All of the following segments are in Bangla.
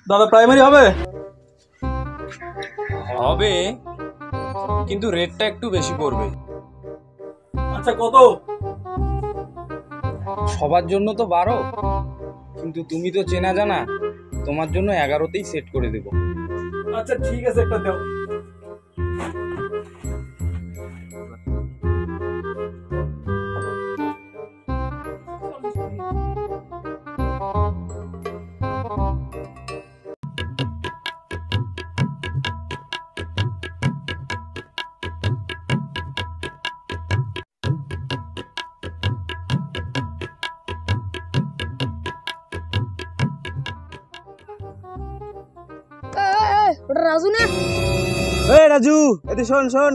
দাদা প্রাইমারি হবে? হবে, কিন্তু রেটটা একটু বেশি পড়বে। আচ্ছা কত? সবার জন্য তো 12, কিন্তু তুমি তো চেনা জানা, তোমার জন্য 11তেই সেট করে দেবো। আচ্ছা ঠিক আছে, একটা দাও। ওটা রাজু না? এই রাজু, এদি শোন শোন।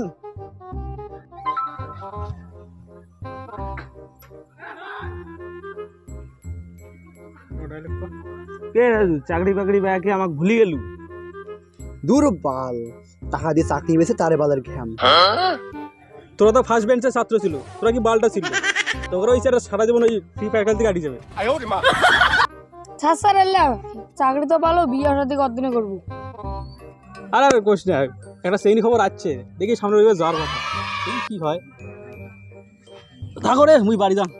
কে রাজু, চাকরি বাকরি ব্যাগে আমাকে ভুলি গেলু? দূর বাল, টাকা দিয়ে চাকরি পেয়েছে তারে বালের ঘ্যাম। তোরা তো ফার্স্ট বেঞ্চের ছাত্র ছিল, তোরা কি বালটা ছিল? তোরা ওই সারা জীবন ওই ফ্রি ফায়ার খেলতে কাটিয়ে যাবে। স্যার এলাম, চাকরি তো পালো, বিয়ে সাথে কতদিনে করবো? আর আর কোশ না, একটা সেই খবর আছে, দেখি সামনে রবিবার যাওয়ার কথা, কি হয়। থাকো রে, মুই বাড়ি যাম।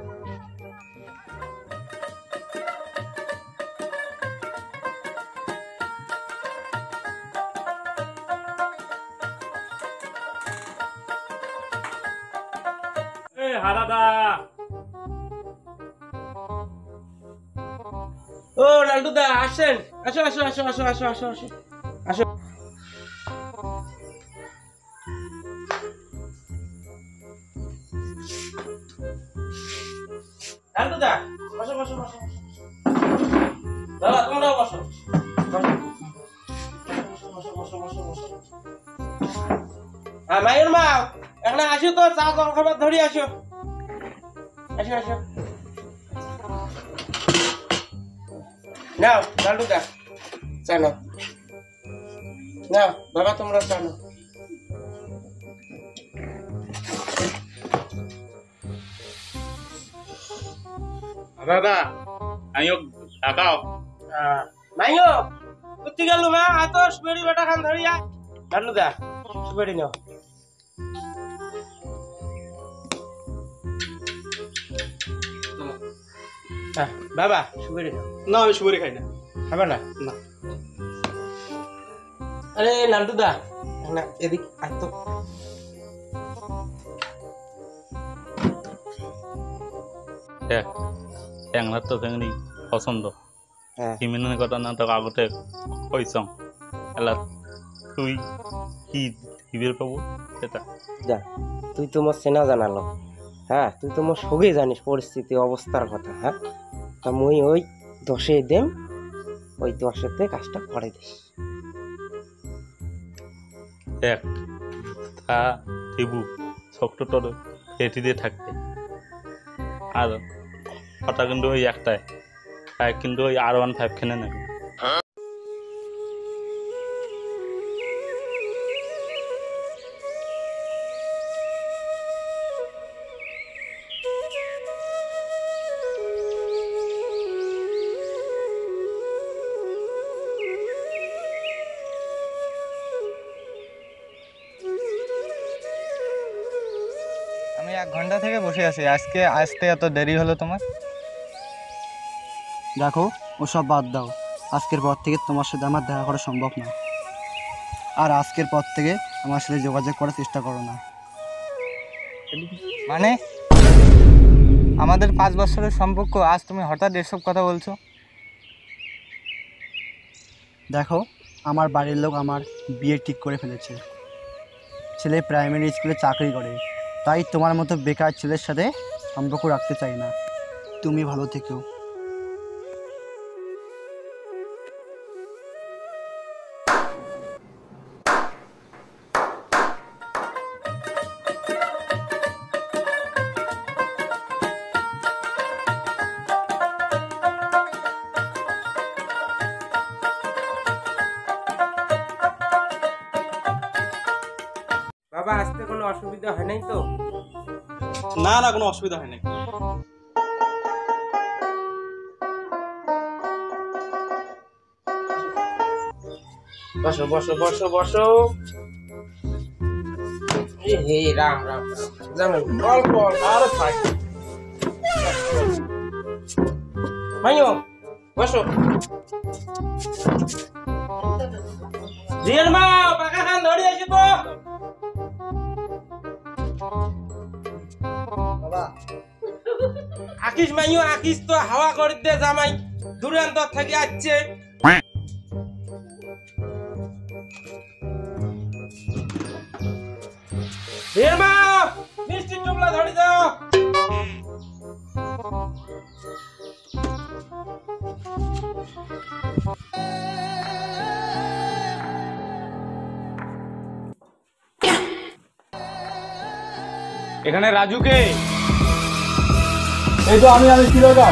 ও লালটু দা আসেন, আসো আসো আসো আসো আসো আসো আসো আসো। লালটু দা বসো বসো বসো। দাদা তোমরাও বসো বসো বসো বসো বসো। হ্যাঁ মায়ের মা, এখন আসো তো, চা জল খাবার ধরি আসো, আসো আসো। নাও লালটু দা চা নাও, নাও বাবা তোমরা চা নাও। দাদা আইও টাকাও। মাইও কুত্তি গেল মা, আতো সুবেরি বেটা খান ধরিয়া। লালটু দা সুবেরি নাও। বাবা সুবেরি নাও। না আমি সুপারি খাই না। খাবে না? না। আরে লালটু দা না, এদিক আতো। ট্যাংরার তো ট্যাংরি পছন্দ, হিমেনের ঘটনাটা আগতে কইছং, এলা তুই কি দিবের পাবো সেটা যা, তুই তো মোর চেনা জানালো, হ্যাঁ তুই তো মোর সঙ্গে জানিস পরিস্থিতি অবস্থার কথা। হ্যাঁ তা মুই ওই 10 দেম, ওই 10-এতে কাজটা করে দিস। দেখ তা দেবু ছোট্টর রেটি দিয়ে থাকবে, আর কথা কিন্তু ওই একটাই, কিন্তু ওই R15 খেলে নাকি। আমি 1 ঘন্টা থেকে বসে আছি, আজকে আসতে এত দেরি হলো তোমার? দেখো ওসব বাদ দাও, আজকের পর থেকে তোমার সাথে আমার দেখা করা সম্ভব না, আর আজকের পর থেকে আমার সাথে যোগাযোগ করার চেষ্টা করো না। মানে আমাদের 5 বছরের সম্পর্ক, আজ তুমি হঠাৎ এসব কথা বলছো? দেখো আমার বাড়ির লোক আমার বিয়ে ঠিক করে ফেলেছে, ছেলে প্রাইমারি স্কুলে চাকরি করে, তাই তোমার মতো বেকার ছেলের সাথে সম্পর্ক রাখতে চাই না। তুমি ভালো থেকো। বাবা আসতে কোনো অসুবিধা হয় নাই তো? না না, কোনো অসুবিধা হয় নাই। বসো বসো বসো বসো। হে রাম রাম রাম, জামাই অল্প অল্প আর থাক। মাইও বসো। জিয়ার মা পাকা খান ধরে আসি তো। বাবা আকিস মাইও আকিস তো হাওয়া করে দে জামাই দূরান্ত থেকে আসছে। জিয়ার মা মিষ্টি টুকলা ধরে দাও। এখানে রাজুকে এই তো আমি কি দরকার?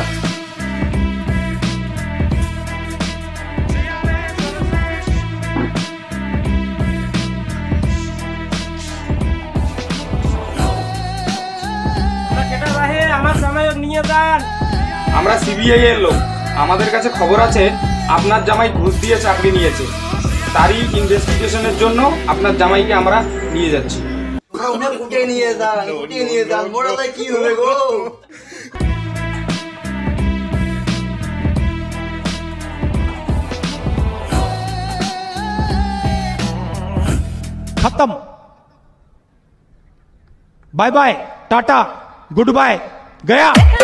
সেটা রাহে আমার জামাই নিয়ে যান। আমরা সিবিআই এর লোক, আমাদের কাছে খবর আছে আপনার জামাই ঘুষ দিয়ে চাকরি নিয়েছে। তারই ইনভেস্টিগেশনের জন্য আপনার জামাইকে আমরা নিয়ে যাচ্ছি। কুটে নিয়ে যান মোরা তাই কি হবে গো? खत्म। Bye bye tata good bye गया।